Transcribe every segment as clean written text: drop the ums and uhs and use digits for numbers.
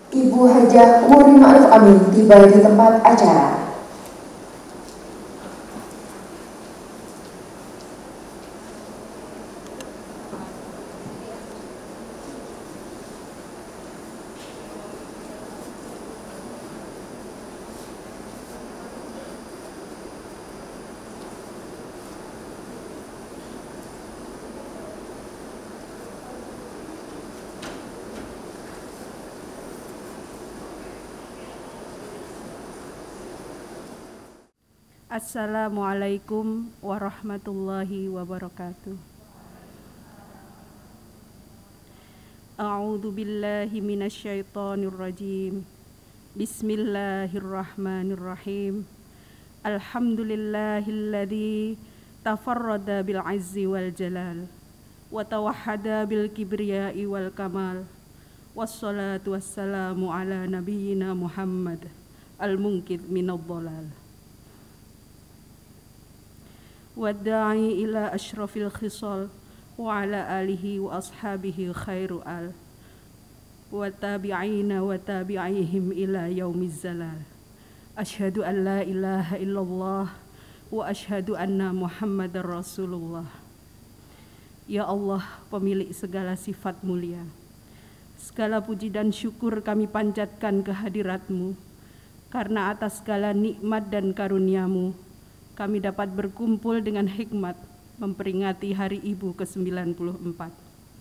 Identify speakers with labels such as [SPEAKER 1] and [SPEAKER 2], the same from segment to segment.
[SPEAKER 1] Ibu Hajah Wuri Ma'ruf Amin tiba di tempat acara.
[SPEAKER 2] Assalamualaikum warahmatullahi wabarakatuh. A'udzu billahi minasyaitonir rajim. Bismillahirrahmanirrahim. Alhamdulillahilladzi tafarrada bil azzi wal jalal wa tawahhada bil kibriyai wal kamal. Wassalatu wassalamu ala nabiyyina Muhammad al-munqidh minadh dhalal. Wadda'i ila asyrafil khisal wa ala alihi wa ashabihi khairu al wa tabi'ina wa tabi'ihim ila yaumiz zalal. Asyhadu an la ilaha illallah wa asyhadu anna Muhammadar Rasulullah. Ya Allah, pemilik segala sifat mulia, segala puji dan syukur kami panjatkan kehadirat-Mu, karena atas segala nikmat dan karunia-Mu kami dapat berkumpul dengan hikmat memperingati Hari Ibu ke-94.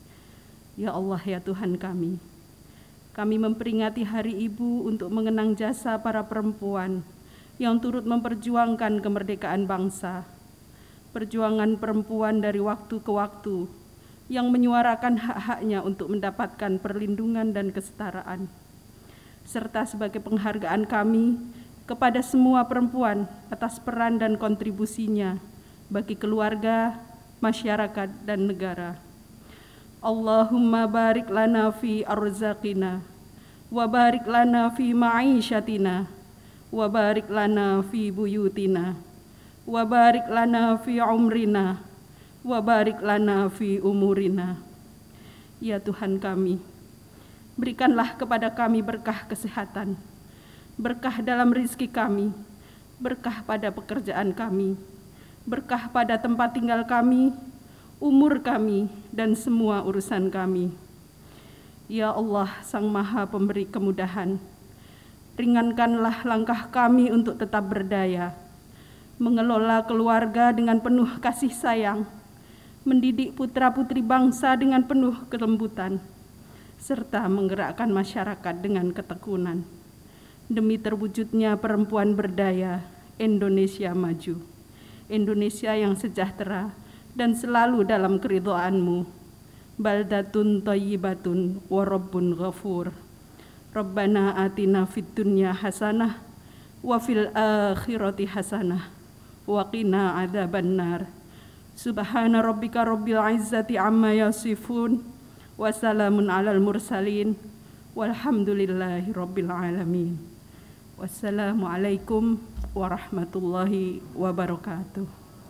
[SPEAKER 2] Ya Allah, ya Tuhan kami memperingati Hari Ibu untuk mengenang jasa para perempuan yang turut memperjuangkan kemerdekaan bangsa. Perjuangan perempuan dari waktu ke waktu yang menyuarakan hak-haknya untuk mendapatkan perlindungan dan kesetaraan. Serta sebagai penghargaan kami kepada semua perempuan atas peran dan kontribusinya bagi keluarga, masyarakat, dan negara. Allahumma barik lana fi arzaqina, wa barik lana fi ma'isyatina, wa barik lana fi buyutina, wa barik lana fi umrina, wa barik lana fi umurina. Ya Tuhan kami, berikanlah kepada kami berkah kesehatan, berkah dalam rizki kami, berkah pada pekerjaan kami, berkah pada tempat tinggal kami, umur kami, dan semua urusan kami. Ya Allah, Sang Maha Pemberi kemudahan, ringankanlah langkah kami untuk tetap berdaya, mengelola keluarga dengan penuh kasih sayang, mendidik putra-putri bangsa dengan penuh kelembutan, serta menggerakkan masyarakat dengan ketekunan. Demi terwujudnya perempuan berdaya, Indonesia maju, Indonesia yang sejahtera dan selalu dalam keridhaan-Mu. Baldatun thayyibatun wa rabbun ghafur. Rabbana atina fid dunya hasanah wa fil akhirati hasanah wa qina adzabannar. Subhana rabbika rabbil izzati amma yasifun wa salamun alal mursalin walhamdulillahi rabbil alamin. Wassalamualaikum warahmatullahi wabarakatuh.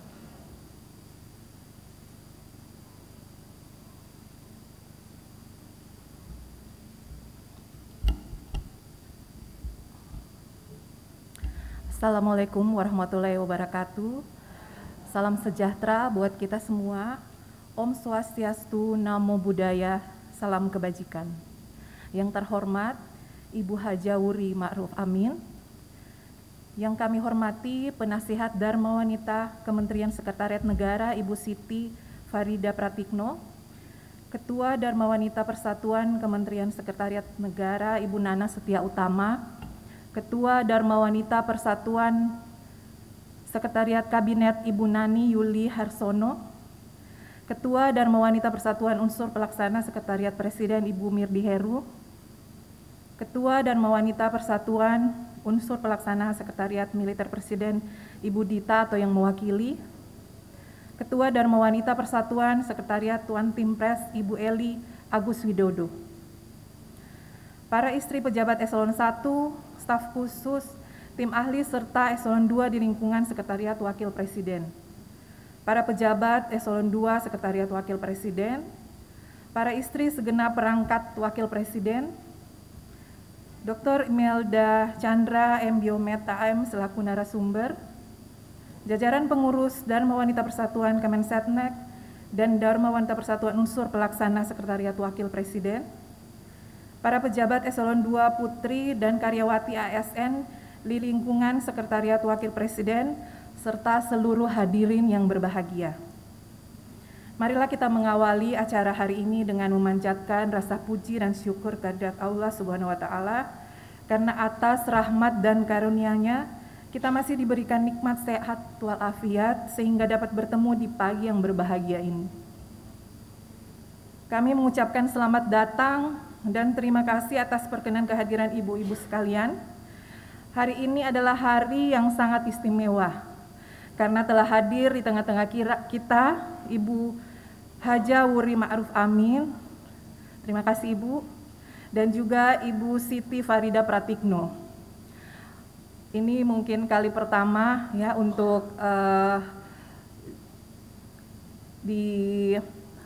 [SPEAKER 3] Assalamualaikum warahmatullahi wabarakatuh. Salam sejahtera buat kita semua. Om Swastiastu, Namo Buddhaya, salam kebajikan. Yang terhormat Ibu Hajah Wuri Ma'ruf Amin, yang kami hormati Penasihat Dharma Wanita Kementerian Sekretariat Negara Ibu Siti Farida Pratikno, Ketua Dharma Wanita Persatuan Kementerian Sekretariat Negara Ibu Nana Setia Utama, Ketua Dharma Wanita Persatuan Sekretariat Kabinet Ibu Nani Yuli Harsono, Ketua Dharma Wanita Persatuan Unsur Pelaksana Sekretariat Presiden Ibu Mirdi Heru, Ketua Dharma Wanita Persatuan Unsur Pelaksana Sekretariat Militer Presiden Ibu Dita atau yang mewakili, Ketua Dharma Wanita Persatuan Sekretariat Tuan Timpres Ibu Eli Agus Widodo, para istri pejabat Eselon 1, staf khusus, tim ahli serta Eselon 2 di lingkungan Sekretariat Wakil Presiden, para pejabat Eselon 2 Sekretariat Wakil Presiden, para istri segenap perangkat Wakil Presiden, Dr. Imelda Chandra M. Biometa AM selaku narasumber, jajaran pengurus Dharma Wanita Persatuan Kemensetnek dan Dharma Wanita Persatuan Unsur Pelaksana Sekretariat Wakil Presiden, para pejabat eselon 2 putri dan karyawati ASN di lingkungan Sekretariat Wakil Presiden, serta seluruh hadirin yang berbahagia. Marilah kita mengawali acara hari ini dengan memanjatkan rasa puji dan syukur kehadirat Allah Subhanahu wa Ta'ala, karena atas rahmat dan karunia-Nya kita masih diberikan nikmat sehat walafiat sehingga dapat bertemu di pagi yang berbahagia ini. Kami mengucapkan selamat datang dan terima kasih atas perkenan kehadiran ibu-ibu sekalian. Hari ini adalah hari yang sangat istimewa karena telah hadir di tengah-tengah kita Ibu Haja Wuri Ma'ruf Amin, terima kasih Ibu, dan juga Ibu Siti Farida Pratikno. Ini mungkin kali pertama ya untuk di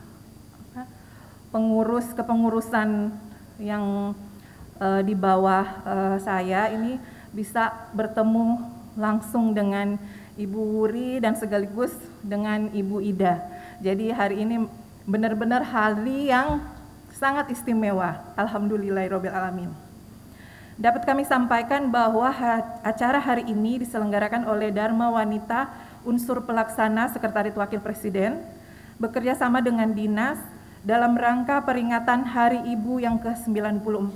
[SPEAKER 3] kepengurusan yang di bawah saya ini bisa bertemu langsung dengan Ibu Wuri dan sekaligus dengan Ibu Ida. Jadi hari ini benar-benar hari yang sangat istimewa. Alhamdulillahirabbil alamin. Dapat kami sampaikan bahwa acara hari ini diselenggarakan oleh Dharma Wanita Unsur Pelaksana Sekretariat Wakil Presiden bekerja sama dengan Dinas dalam rangka peringatan Hari Ibu yang ke-94.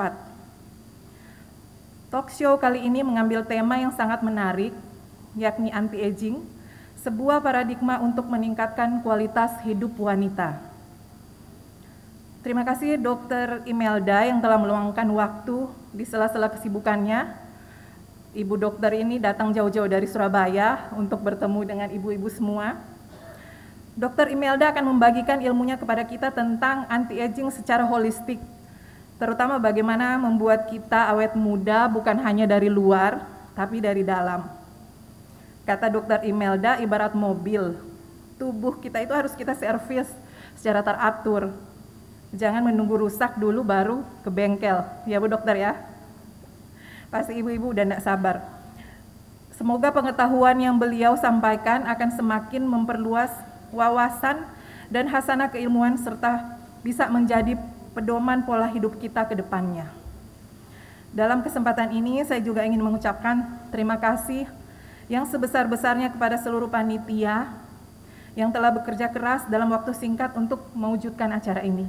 [SPEAKER 3] Talk show kali ini mengambil tema yang sangat menarik, yakni anti-aging, sebuah paradigma untuk meningkatkan kualitas hidup wanita. Terima kasih Dr. Imelda yang telah meluangkan waktu di sela-sela kesibukannya. Ibu dokter ini datang jauh-jauh dari Surabaya untuk bertemu dengan ibu-ibu semua. Dr. Imelda akan membagikan ilmunya kepada kita tentang anti-aging secara holistik, terutama bagaimana membuat kita awet muda bukan hanya dari luar, tapi dari dalam. Kata Dr. Imelda, ibarat mobil, tubuh kita itu harus kita servis secara teratur. Jangan menunggu rusak dulu baru ke bengkel, ya Bu Dokter ya. Pasti ibu-ibu udah enggak sabar. Semoga pengetahuan yang beliau sampaikan akan semakin memperluas wawasan dan hasanah keilmuan serta bisa menjadi pedoman pola hidup kita ke depannya. Dalam kesempatan ini saya juga ingin mengucapkan terima kasih yang sebesar-besarnya kepada seluruh panitia yang telah bekerja keras dalam waktu singkat untuk mewujudkan acara ini.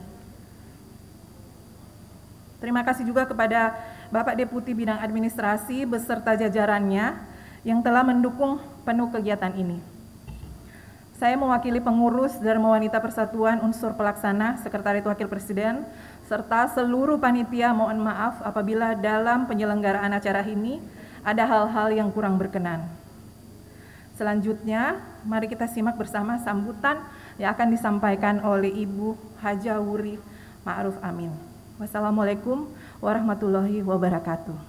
[SPEAKER 3] Terima kasih juga kepada Bapak Deputi Bidang Administrasi beserta jajarannya yang telah mendukung penuh kegiatan ini. Saya mewakili pengurus Dharma Wanita Persatuan Unsur Pelaksana Sekretariat Wakil Presiden serta seluruh panitia mohon maaf apabila dalam penyelenggaraan acara ini ada hal-hal yang kurang berkenan. Selanjutnya, mari kita simak bersama sambutan yang akan disampaikan oleh Ibu Haja Wuri Ma'ruf Amin. Wassalamualaikum warahmatullahi wabarakatuh.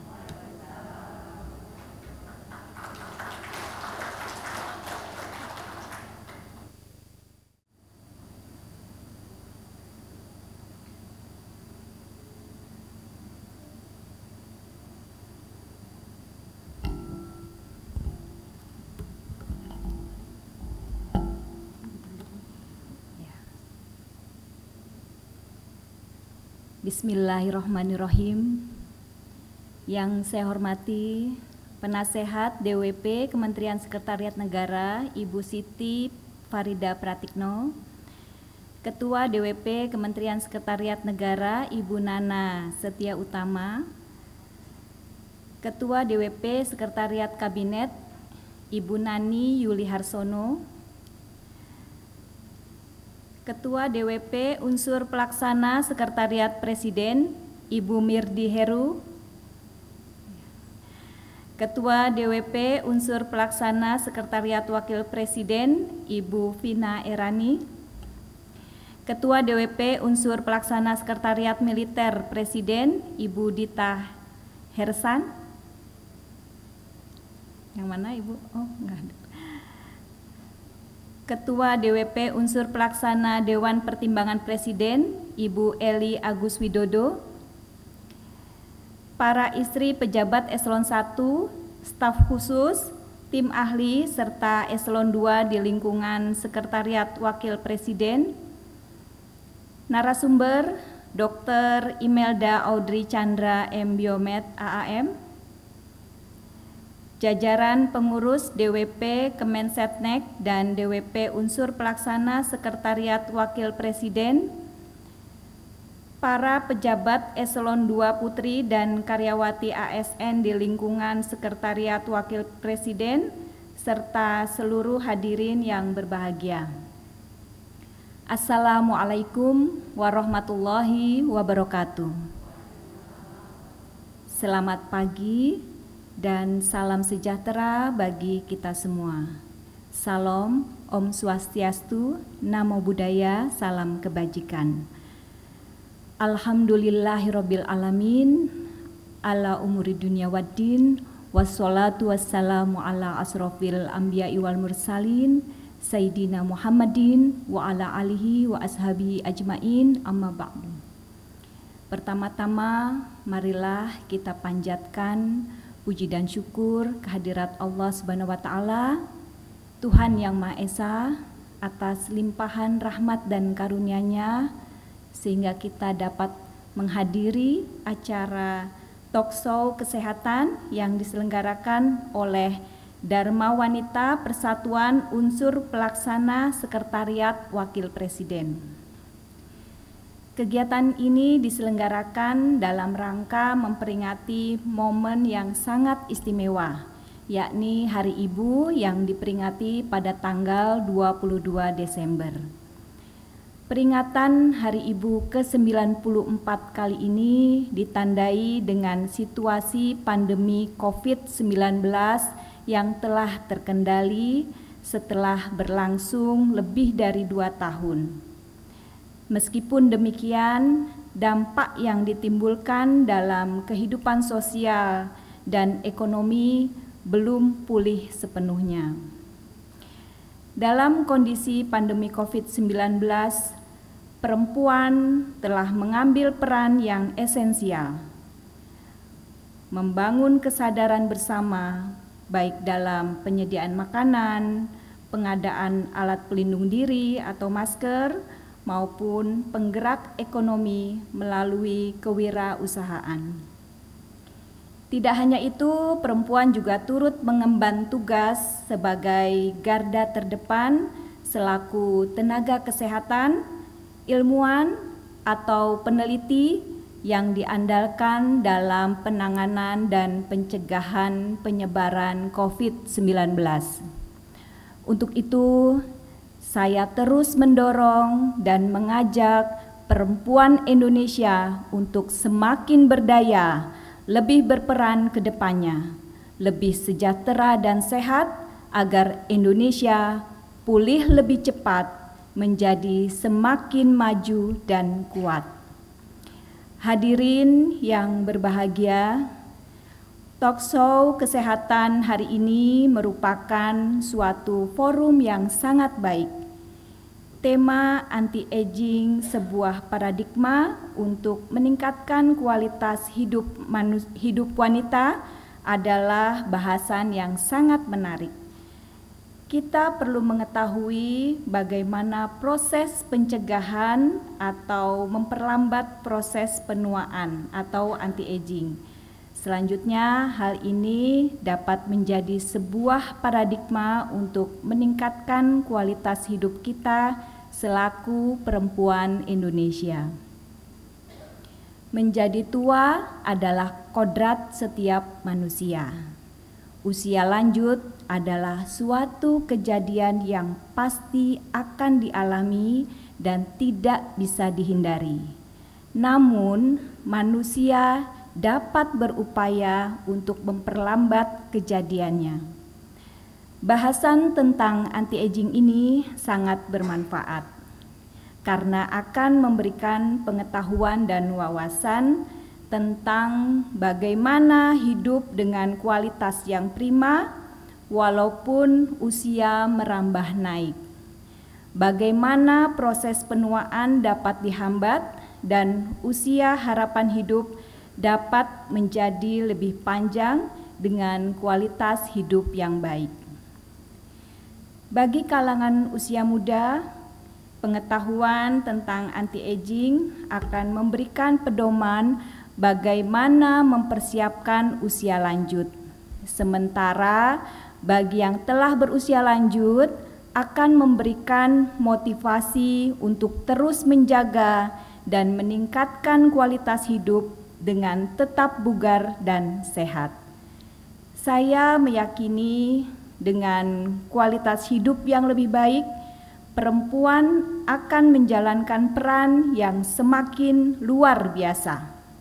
[SPEAKER 4] Bismillahirrahmanirrahim. Yang saya hormati Penasehat DWP Kementerian Sekretariat Negara Ibu Siti Farida Pratikno, Ketua DWP Kementerian Sekretariat Negara Ibu Nana Setia Utama, Ketua DWP Sekretariat Kabinet Ibu Nani Yuli Harsono, Ketua DWP Unsur Pelaksana Sekretariat Presiden Ibu Mirdi Heru, Ketua DWP Unsur Pelaksana Sekretariat Wakil Presiden Ibu Vina Erani, Ketua DWP Unsur Pelaksana Sekretariat Militer Presiden Ibu Dita Hersan. Yang mana Ibu? Oh, enggak ada. Ketua DWP Unsur Pelaksana Dewan Pertimbangan Presiden Ibu Eli Agus Widodo, para istri pejabat eselon 1, staf khusus, tim ahli, serta eselon 2 di lingkungan Sekretariat Wakil Presiden, narasumber Dr. Imelda Audrey Chandra M. Biomed AAM, jajaran pengurus DWP Kemensetnek dan DWP Unsur Pelaksana Sekretariat Wakil Presiden, para pejabat eselon 2 putri dan karyawati ASN di lingkungan Sekretariat Wakil Presiden, serta seluruh hadirin yang berbahagia. Assalamualaikum warahmatullahi wabarakatuh. Selamat pagi dan salam sejahtera bagi kita semua. Salam, Om Swastiastu, Namo Buddhaya, salam kebajikan. Alhamdulillahirabbil alamin, ala umuri dunya waddin, wassalatu wassalamu ala asrofil anbiya'i wal mursalin, Sayyidina Muhammadin wa ala alihi wa ashabihi ajmain, amma ba'du. Pertama-tama, marilah kita panjatkan puji dan syukur kehadirat Allah Subhanahu wa Ta'ala, Tuhan Yang Maha Esa, atas limpahan rahmat dan karunia-Nya, sehingga kita dapat menghadiri acara talkshow kesehatan yang diselenggarakan oleh Dharma Wanita Persatuan Unsur Pelaksana Sekretariat Wakil Presiden. Kegiatan ini diselenggarakan dalam rangka memperingati momen yang sangat istimewa, yakni Hari Ibu yang diperingati pada tanggal 22 Desember. Peringatan Hari Ibu ke-94 kali ini ditandai dengan situasi pandemi COVID-19 yang telah terkendali setelah berlangsung lebih dari 2 tahun. Meskipun demikian, dampak yang ditimbulkan dalam kehidupan sosial dan ekonomi belum pulih sepenuhnya. Dalam kondisi pandemi COVID-19, perempuan telah mengambil peran yang esensial, membangun kesadaran bersama, baik dalam penyediaan makanan, pengadaan alat pelindung diri atau masker, maupun penggerak ekonomi melalui kewirausahaan. Tidak hanya itu, perempuan juga turut mengemban tugas sebagai garda terdepan selaku tenaga kesehatan, ilmuwan, atau peneliti yang diandalkan dalam penanganan dan pencegahan penyebaran COVID-19. Untuk itu, saya terus mendorong dan mengajak perempuan Indonesia untuk semakin berdaya, lebih berperan ke depannya, lebih sejahtera dan sehat agar Indonesia pulih lebih cepat, menjadi semakin maju dan kuat. Hadirin yang berbahagia, talkshow kesehatan hari ini merupakan suatu forum yang sangat baik. Tema anti-aging, sebuah paradigma untuk meningkatkan kualitas hidup wanita, adalah bahasan yang sangat menarik. Kita perlu mengetahui bagaimana proses pencegahan atau memperlambat proses penuaan atau anti-aging. Selanjutnya, hal ini dapat menjadi sebuah paradigma untuk meningkatkan kualitas hidup kita selaku perempuan Indonesia. Menjadi tua adalah kodrat setiap manusia. Usia lanjut adalah suatu kejadian yang pasti akan dialami dan tidak bisa dihindari. Namun, manusia dapat berupaya untuk memperlambat kejadiannya. Bahasan tentang anti-aging ini sangat bermanfaat karena akan memberikan pengetahuan dan wawasan tentang bagaimana hidup dengan kualitas yang prima walaupun usia merambah naik. Bagaimana proses penuaan dapat dihambat dan usia harapan hidup dapat menjadi lebih panjang dengan kualitas hidup yang baik. Bagi kalangan usia muda, pengetahuan tentang anti-aging akan memberikan pedoman bagaimana mempersiapkan usia lanjut. Sementara bagi yang telah berusia lanjut akan memberikan motivasi untuk terus menjaga dan meningkatkan kualitas hidup dengan tetap bugar dan sehat. Saya meyakini dengan kualitas hidup yang lebih baik, perempuan akan menjalankan peran yang semakin luar biasa.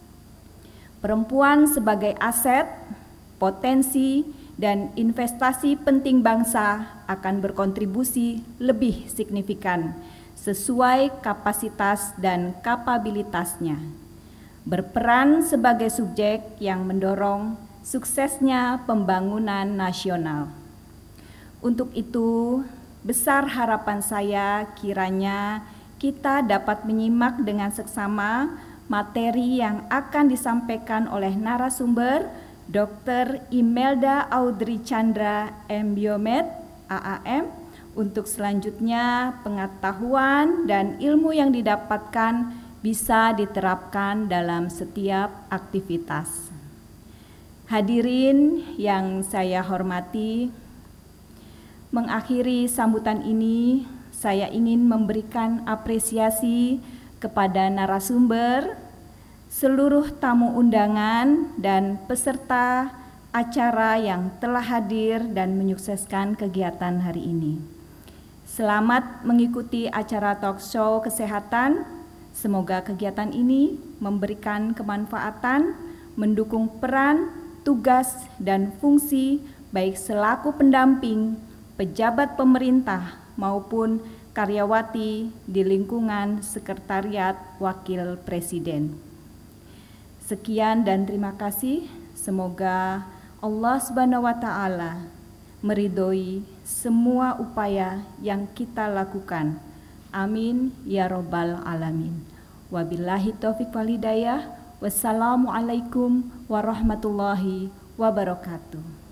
[SPEAKER 4] Perempuan sebagai aset, potensi, dan investasi penting bangsa akan berkontribusi lebih signifikan sesuai kapasitas dan kapabilitasnya. Berperan sebagai subjek yang mendorong suksesnya pembangunan nasional. Untuk itu, besar harapan saya kiranya kita dapat menyimak dengan seksama materi yang akan disampaikan oleh narasumber Dr. Imelda Audrey Chandra M.Biomed, AAM. Untuk selanjutnya pengetahuan dan ilmu yang didapatkan bisa diterapkan dalam setiap aktivitas. Hadirin yang saya hormati, mengakhiri sambutan ini, saya ingin memberikan apresiasi kepada narasumber, seluruh tamu undangan, dan peserta acara yang telah hadir dan menyukseskan kegiatan hari ini. Selamat mengikuti acara talk show kesehatan. Semoga kegiatan ini memberikan kemanfaatan, mendukung peran, tugas, dan fungsi baik selaku pendamping, pejabat pemerintah, maupun karyawati di lingkungan Sekretariat Wakil Presiden. Sekian dan terima kasih. Semoga Allah Subhanahu wa Ta'ala meridhoi semua upaya yang kita lakukan. Amin ya Rabbal Alamin. Wabillahi taufiq wal hidayah. Wassalamualaikum warahmatullahi wabarakatuh.